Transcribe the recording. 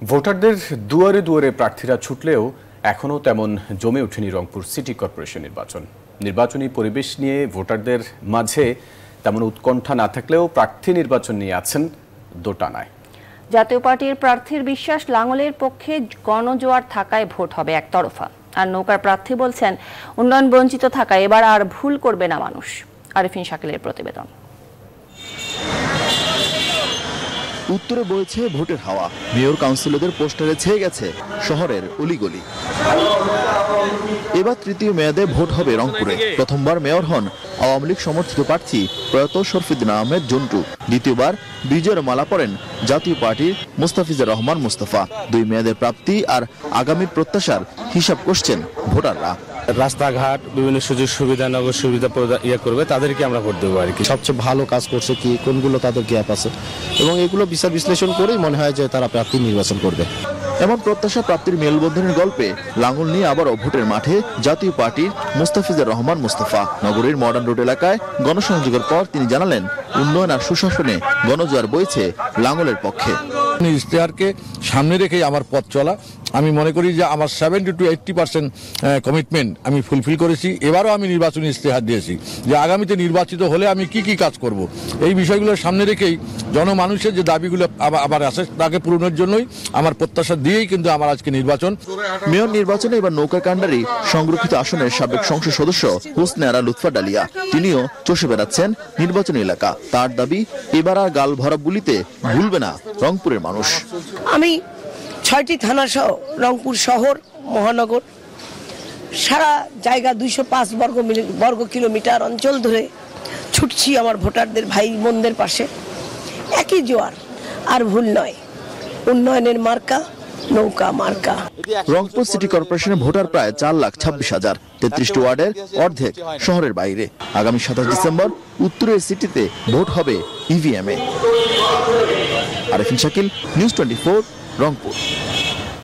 ভোটারদের দুয়ারে দুয়ারে প্রার্থীরা ছুটলেও এখনো তেমন জমে ওঠেনি রংপুর সিটি কর্পোরেশন নির্বাচন। নির্বাচনী পরিবেশ নিয়ে ভোটারদের মাঝে তেমন উৎকণ্ঠা না থাকলেও প্রার্থী নির্বাচন নিয়ে আছেন দোটানায়। জাতীয় পার্টির প্রার্থীর বিশ্বাস, লাঙ্গলের পক্ষে গণজোয়ার থাকায় ভোট হবে একতরফা। আর নৌকার প্রার্থী বলছেন, উন্নয়ন বঞ্চিত থাকায় এবার আর ভুল করবে না মানুষ। আরিফিন শাকিলের প্রতিবেদন। উত্তরে বইছে ভোটের হাওয়া, মেয়র কাউন্সিলরদের পোস্টারে ছেয়ে গেছে শহরের অলিগলি। এবার তৃতীয় মেয়াদে ভোট হবে রংপুরে। প্রথমবার মেয়র হন আওয়ামী লীগ সমর্থিত প্রার্থী প্রয়াত শরফুদ্দিন আহমেদ জন্টু। দ্বিতীয়বার বিজয়ের মালা পড়েন জাতীয় পার্টির মুস্তাফিজুর রহমান মুস্তাফা। দুই মেয়াদের প্রাপ্তি আর আগামীর প্রত্যাশার হিসাব করছেন ভোটাররা। রাস্তাঘাট বিভিন্ন সুযোগ সুবিধা নগর সুবিধা ইয়ে করবে, তাদেরকে আমরা ভোট দেবো আর কি। সবচেয়ে ভালো কাজ করছে কি, কোনগুলো তাদের গ্যাপ আছে, এবং এগুলো বিচার বিশ্লেষণ করেই মনে হয় যে তারা প্রার্থী নির্বাচন করবে। এমন প্রত্যাশা প্রাপ্তির মেলবন্ধনের গল্পে লাঙ্গল নিয়ে আবারও ভোটের মাঠে জাতীয় পার্টির মুস্তাফিজুর রহমান মুস্তাফা। নগরীর মডার্ন রোড এলাকায় গণসংযোগের পর তিনি জানালেন, উন্নয়ন আর সুশাসনে গণজোয়ার বইছে লাঙ্গলের পক্ষে। ইশতেহারকে সামনে রেখেই আমার পথ চলা। আমি মনে করি যে আমার 70 to 80% কমিটমেন্ট আমি ফুলফিল করেছি। এবারও আমি নির্বাচনী ইশতেহার দিয়েছি যে আগামীতে নির্বাচিত হলে আমি কি কি কাজ করব। এই বিষয়গুলো সামনে রেখেই জনমানুষের যে দাবিগুলো আবার আসে তাকে পূরণের জন্যই আমার প্রত্যাশা দিয়েই কিন্তু আমার আজকে নির্বাচন। মেয়র নির্বাচনে এবার নৌকা কান্ডারি সংরক্ষিত আসনের সাবেক সংসদ সদস্য হোসনে আরা লুৎফা ডালিয়া, তিনিও চষে বেড়াচ্ছেন নির্বাচনী এলাকা। তার দাবি, এবার আর গাল ভরা গুলিতে ভুলবে না রংপুরের মানুষ। আমি 6টি থানা সহ রংপুর শহর মহানগর সারা জায়গা 205 বর্গ কিলোমিটার অঞ্চল ধরে ছুটছি আমার ভোটারদের ভাই বোনদের পাশে। একই জোয়ার, আর ভুল নয়, উন্নয়নের মার্কা নৌকা মার্কা। রংপুর সিটি কর্পোরেশনের ভোটার প্রায় 4,26,000, 33টি ওয়ার্ডের অর্ধেক শহরের বাইরে। আগামী 27 ডিসেম্বর উত্তরের সিটিতে ভোট হবে ইভিএমে। আরিফিন শাকিল, নিউজ 24, রংপুর।